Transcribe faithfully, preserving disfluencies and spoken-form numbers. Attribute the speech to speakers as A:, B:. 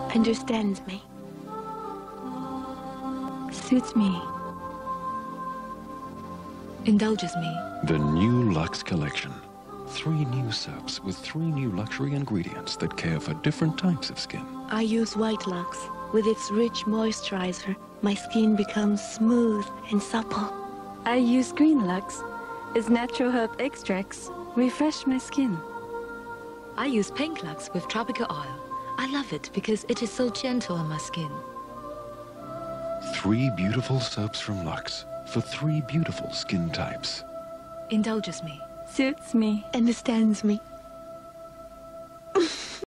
A: Understands me. Suits me.
B: Indulges me.
C: The new Lux Collection. Three new soaps with three new luxury ingredients that care for different types of skin.
A: I use White Lux. With its rich moisturizer, my skin becomes smooth and supple.
D: I use Green Lux. Its natural herb extracts refresh my skin.
B: I use Pink Lux with tropical oil. I love it because it is so gentle on my skin.
C: Three beautiful soaps from Lux for three beautiful skin types.
B: Indulges me.
D: Suits me.
A: Understands me.